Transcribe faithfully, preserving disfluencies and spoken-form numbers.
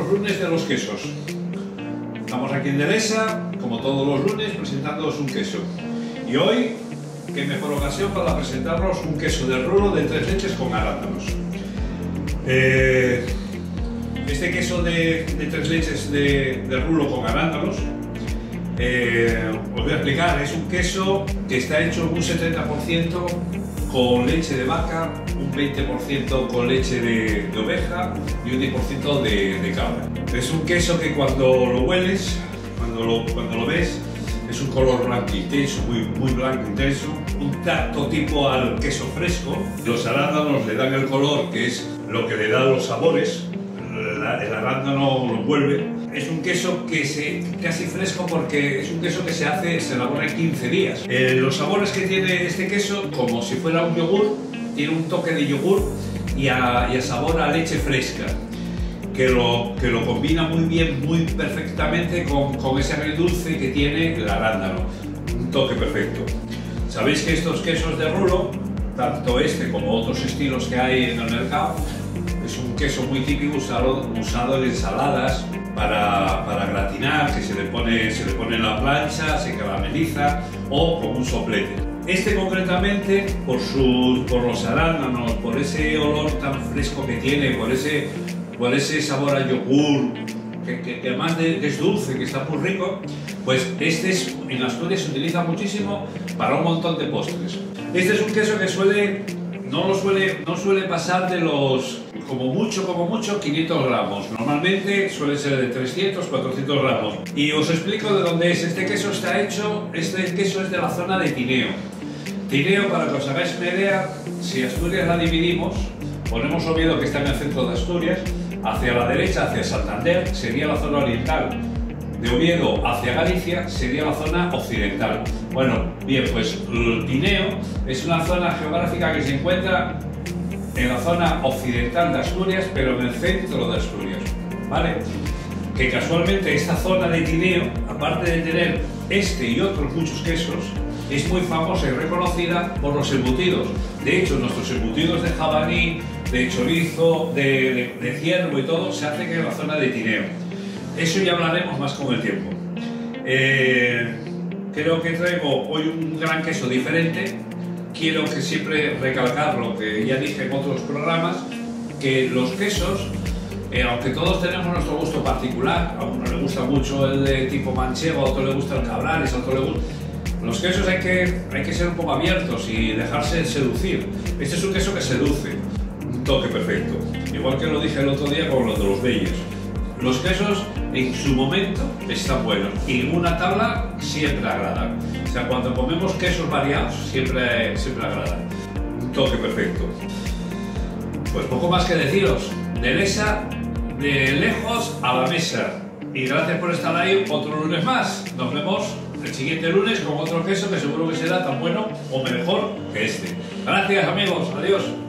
los lunes de los quesos. Estamos aquí en Delesa, como todos los lunes, presentándoos un queso. Y hoy, qué mejor ocasión para presentarnos un queso de rulo de tres leches con arándanos. Eh, este queso de, de tres leches de, de rulo con arándanos, eh, os voy a explicar, es un queso que está hecho un setenta por ciento con leche de vaca, un veinte por ciento con leche de, de oveja y un diez por ciento de, de cabra. Es un queso que cuando lo hueles, cuando lo, cuando lo ves, es un color blanco intenso, muy, muy blanco intenso, un tacto tipo al queso fresco. Los arándanos le dan el color que es lo que le da los sabores, el, el arándano lo envuelve. Es un queso que se casi fresco porque es un queso que se hace, se elabora en quince días. Eh, los sabores que tiene este queso, como si fuera un yogur, tiene un toque de yogur y a, y a sabor a leche fresca, que lo, que lo combina muy bien, muy perfectamente con, con ese agridulce que tiene el arándano. Un toque perfecto. Sabéis que estos quesos de rulo, tanto este como otros estilos que hay en el mercado, es un queso muy típico usado, usado en ensaladas para, para gratinar, que se le, pone, se le pone en la plancha, se carameliza o con un soplete. Este concretamente, por, su, por los arándanos, por ese olor tan fresco que tiene, por ese, por ese sabor a yogur, que, que, que además de, que es dulce, que está muy rico, pues este es, en Asturias se utiliza muchísimo para un montón de postres. Este es un queso que suele, no, lo suele, no suele pasar de los, como mucho, como mucho, quinientos gramos. Normalmente suele ser de trescientos, cuatrocientos gramos. Y os explico de dónde es. Este queso está hecho, este queso es de la zona de Tineo. Tineo, para que os hagáis una idea, si Asturias la dividimos, ponemos Oviedo, que está en el centro de Asturias, hacia la derecha, hacia Santander, sería la zona oriental. De Oviedo hacia Galicia sería la zona occidental. Bueno, bien, pues Tineo es una zona geográfica que se encuentra en la zona occidental de Asturias, pero en el centro de Asturias, ¿vale? Que casualmente esta zona de Tineo, aparte de tener este y otros muchos quesos, es muy famosa y reconocida por los embutidos. De hecho, nuestros embutidos de jabalí, de chorizo, de, de, de ciervo y todo, se hacen en la zona de Tineo. Eso ya hablaremos más con el tiempo. Eh, creo que traigo hoy un gran queso diferente. Quiero que siempre recalcar lo que ya dije en otros programas, que los quesos, eh, aunque todos tenemos nuestro gusto particular, a uno le gusta mucho el de tipo manchego, a otro le gusta el cabrales, a otro le gusta... Los quesos hay que, hay que ser un poco abiertos y dejarse seducir. Este es un queso que seduce, un toque perfecto. Igual que lo dije el otro día con los de los bellos. Los quesos en su momento están buenos y en una tabla siempre agradan. O sea, cuando comemos quesos variados siempre, siempre agradan. Un toque perfecto. Pues poco más que deciros. Delesa, de lejos a la mesa. Y gracias por estar ahí otro lunes más. Nos vemos el siguiente lunes con otro queso que seguro que será tan bueno o mejor que este. Gracias amigos, adiós.